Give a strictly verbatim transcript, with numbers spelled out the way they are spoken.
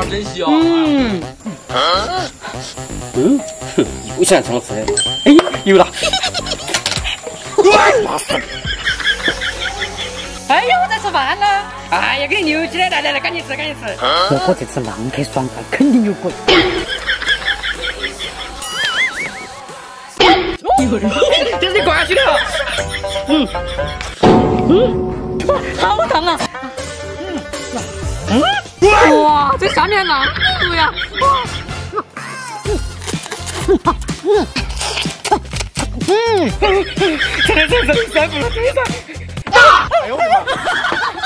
儿真香。 嗯。嗯，哼，又想尝试。哎，有了。 哎呦，我在吃饭呢！哎呀，给你扭起来，来来来，赶紧吃，赶紧吃！ 我哥这次浪客爽快，肯定有鬼。 有人，这是挂起来了。嗯嗯，好烫啊！嗯嗯，哇，这下面呢？对呀。嗯，这这这三步了，这一上。哎呦我的妈！